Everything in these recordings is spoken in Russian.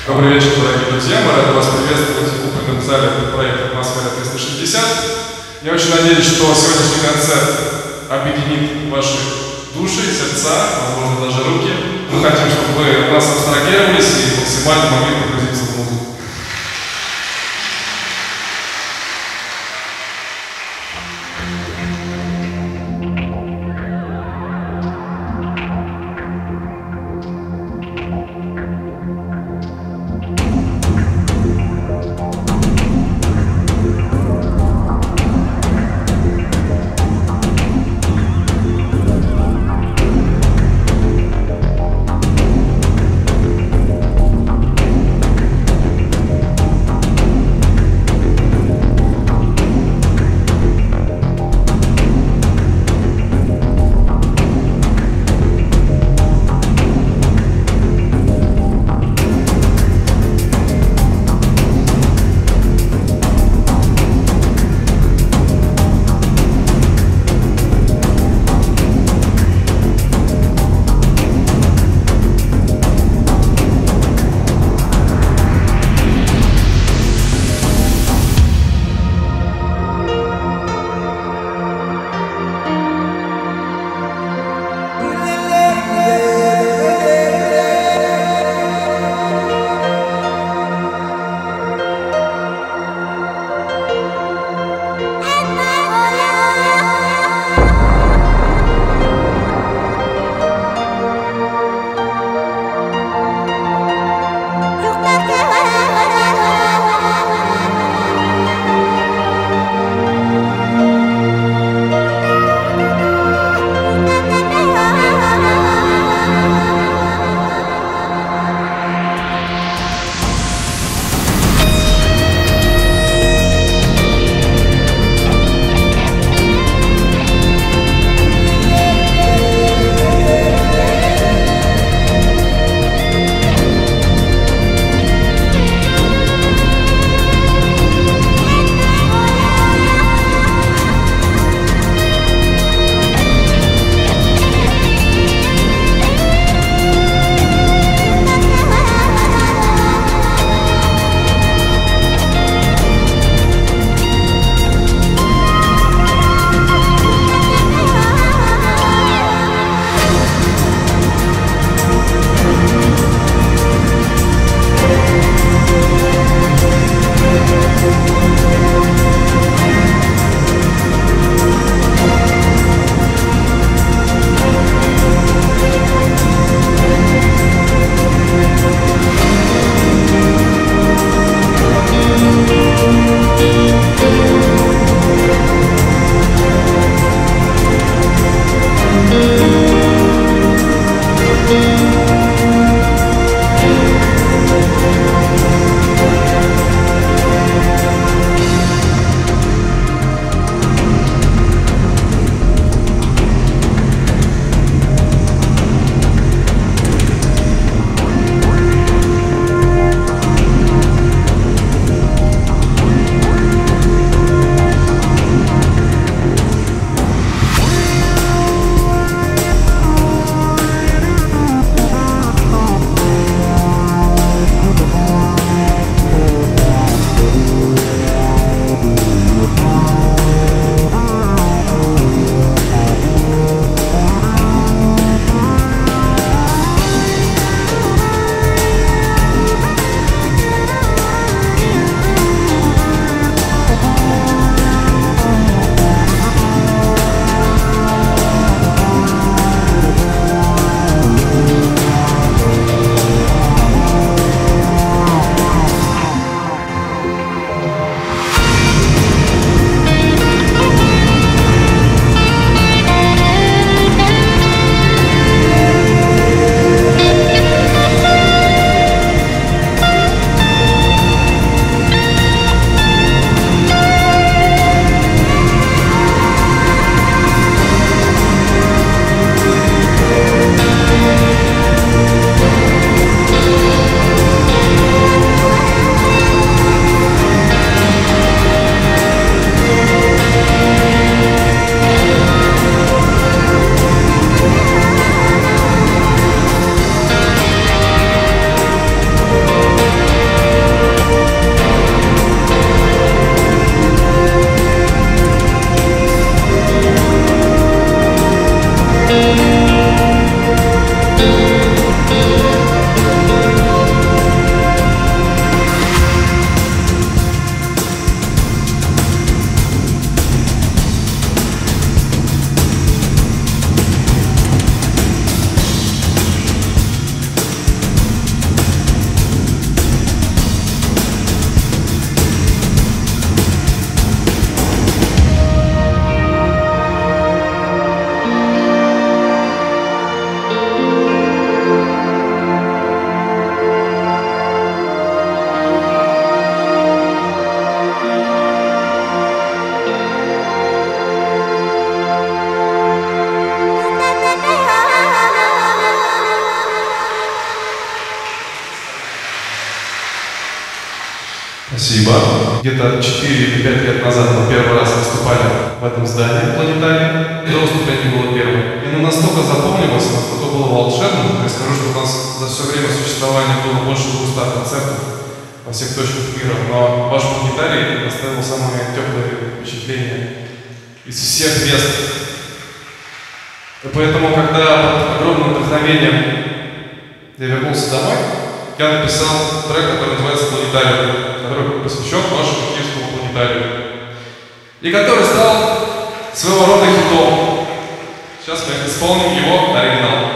Добрый вечер, дорогие друзья. Мы рады вас приветствовать в купленном зале проекта «Атмосфера 360». Я очень надеюсь, что сегодняшний концерт объединит ваши души, сердца, возможно, даже руки. Мы хотим, чтобы вы от нас абстрагировались и максимально могли погрузиться в музыку. Спасибо. Где-то 4 или 5 лет назад мы первый раз выступали в этом здании, в планетарии. Это выступление было первым. И оно настолько запомнилось, настолько было волшебным. Я скажу, что у нас за все время существования было больше 200 концертов во всех точках мира. Но ваш планетарий оставил самые теплые впечатления из всех мест. И поэтому, когда под огромным вдохновением я вернулся домой, я написал трек, который называется «Планетарий», который посвящен вашему киевскому планетарию. И который стал своего рода хитом. Сейчас мы исполним его оригинал.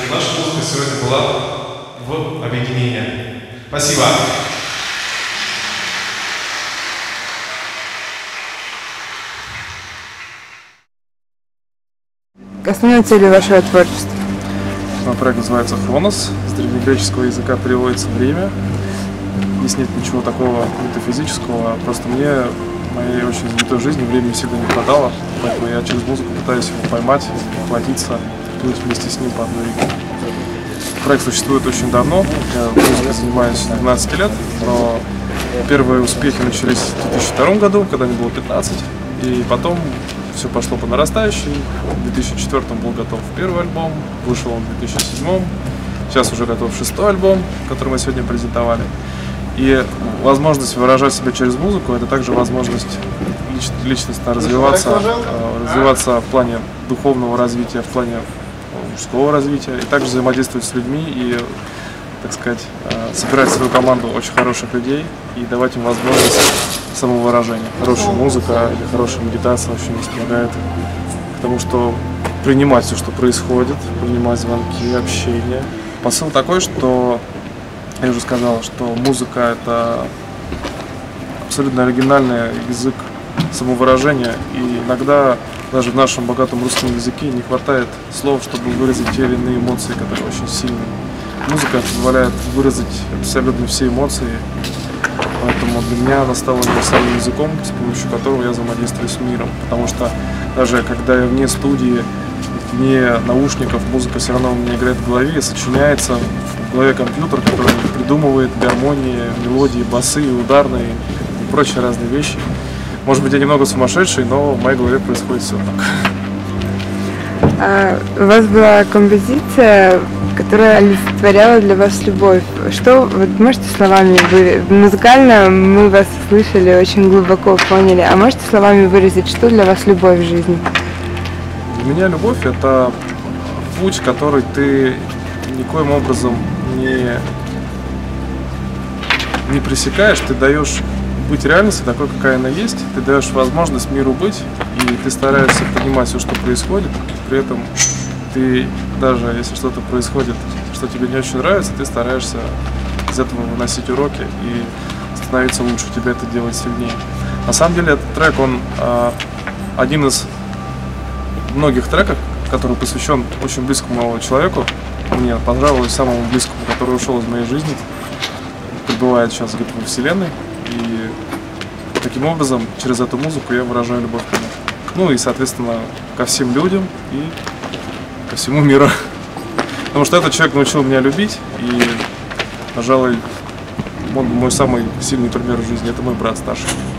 чтобы наша музыка сегодня была в объединении. Спасибо. Основной целью вашего творчества? Проект называется «Хронос». С древнегреческого языка переводится «время». Здесь нет ничего такого метафизического, просто мне в моей очень занятой жизни времени всегда не хватало, поэтому я через музыку пытаюсь его поймать, охватиться, плыть вместе с ним по одной реке. Проект существует очень давно, я музыкой занимаюсь 12 лет, но первые успехи начались в 2002 году, когда мне было 15, и потом все пошло по нарастающей. В 2004 был готов первый альбом, вышел он в 2007, сейчас уже готов 6-й альбом, который мы сегодня презентовали. И возможность выражать себя через музыку — это также возможность личностно развиваться в плане духовного развития, в плане мужского развития, и также взаимодействовать с людьми и, так сказать, собирать свою команду очень хороших людей и давать им возможность самовыражения. Хорошая музыка или хорошая медитация очень нас помогает к тому, что принимать все, что происходит, принимать звонки, общение. Посыл такой, что я уже сказал, что музыка — это абсолютно оригинальный язык самовыражения, и иногда даже в нашем богатом русском языке не хватает слов, чтобы выразить те или иные эмоции, которые очень сильные. Музыка позволяет выразить абсолютно все эмоции, поэтому для меня она стала универсальным языком, с помощью которого я взаимодействую с миром, потому что даже когда я вне студии, вне наушников, музыка все равно у меня играет в голове, сочиняется в голове компьютер, который придумывает гармонии, мелодии, басы, ударные и прочие разные вещи. Может быть, я немного сумасшедший, но в моей голове происходит все так. У вас была композиция, которая олицетворяла для вас любовь. Что, вот можете словами музыкально мы вас слышали, очень глубоко поняли, а можете словами выразить, что для вас любовь в жизни? Для меня любовь — это путь, который ты никоим образом не пресекаешь, ты даешь быть реальностью такой, какая она есть, ты даешь возможность миру быть, и ты стараешься понимать все, что происходит, при этом ты, даже если что-то происходит, что тебе не очень нравится, ты стараешься из этого выносить уроки и становиться лучше, тебе это делать сильнее. На самом деле этот трек, он один из многих треков, который посвящен очень близкому человеку, мне понравилось, самому близкому, который ушел из моей жизни, пребывает сейчас где-то во Вселенной. И таким образом, через эту музыку я выражаю любовь к нему. Ну и, соответственно, ко всем людям и ко всему миру. Потому что этот человек научил меня любить, и, пожалуй, он мой самый сильный пример в жизни. Это мой брат старший.